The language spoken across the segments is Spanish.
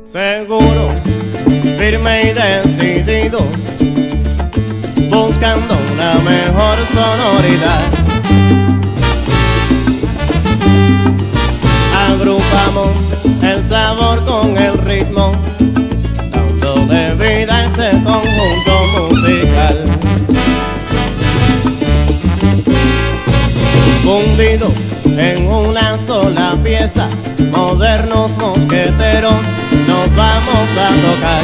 Seguro, firme y decidido, buscando una mejor sonoridad. Agrupamos el sabor con el ritmo, dándole vida a este conjunto musical. Fundidos en una sola pieza, modernos mosqueteros, nos vamos a tocar.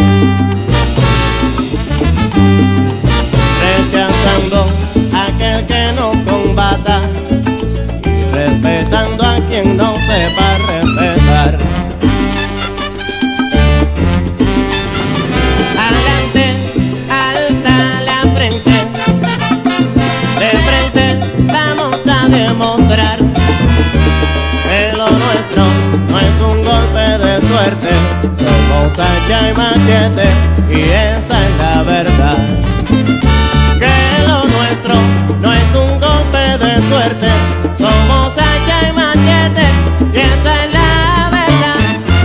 Rechazando a aquel que nos combata y respetando a quien no sepa respetar. Adelante, alta la frente, de frente vamos a demostrar que lo nuestro no es un golpe de suerte. Somos hacha y machete y esa es la verdad. Que lo nuestro no es un golpe de suerte. Somos hacha y machete y esa es la verdad.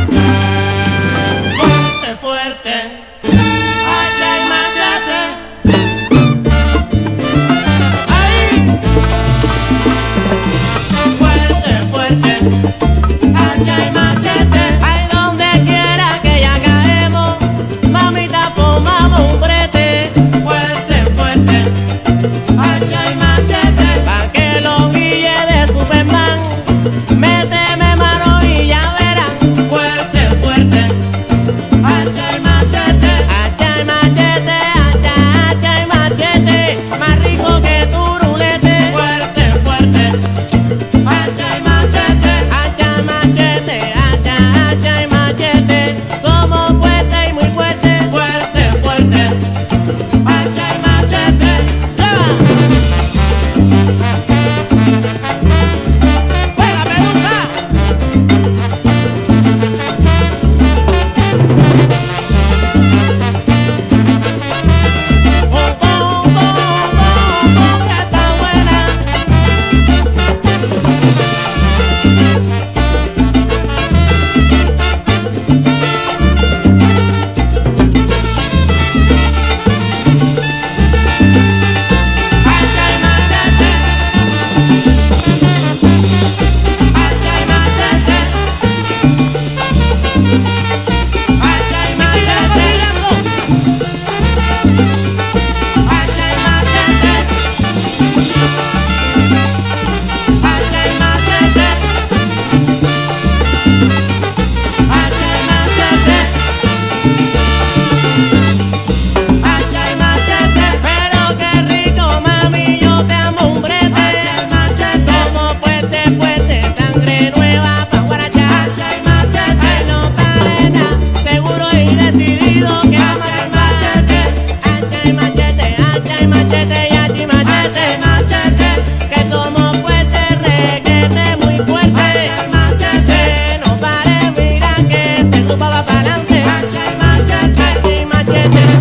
Fuerte, fuerte, hacha y machete. ¡Ay! Fuerte, fuerte, hacha y machete. Ay, donde quiera que ya caemos, mamita, formamos un brete. Fuerte, fuerte, hacha y machete. Pa' que lo guille de Superman, méteme mano y ya verán. Fuerte, fuerte, hacha y machete. Hacha y machete, hacha y machete, más rico que tu rulete. Fuerte, fuerte, hacha y machete. Hacha y machete, hacha y machete. Somos fuertes y muy fuertes. Fuerte, fuerte, hacha y machete. ¡Lleva! ¡Juega, pregunta! Que está buena. Hacha y machete, hacha y machete, hacha y machete, hacha y machete, hacha y machete, hacha y machete, hacha y machete. Pero qué rico, mami, yo te amo un brete. Hacha y machete, somos fuerte, fuerte, sangre nueva pa' guarachar. Hacha y machete, ay, no pare nada, seguro y decidido que hacha y machete. Hacha y machete, hacha y machete, y hacha y machete, que somos fuertes, reguete muy fuerte. Hacha y machete, no pare, mira que este grupo va para adelante. Hacha y machete, hacha y machete.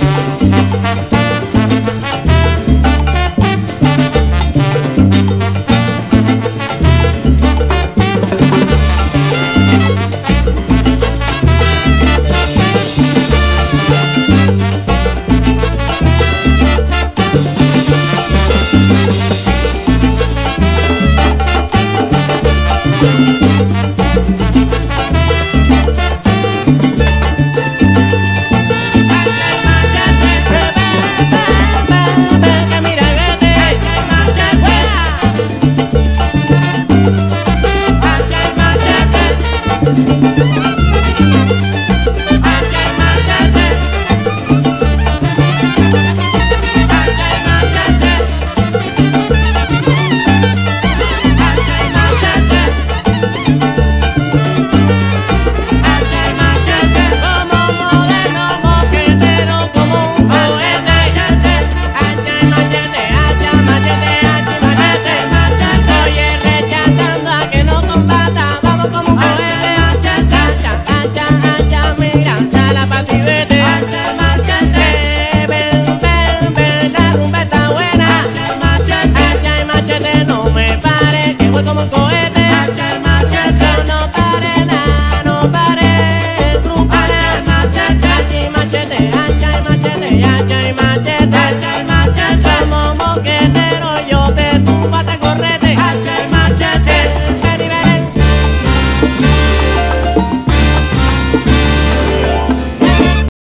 Que mira vete, hacha y machete, hacha y machete.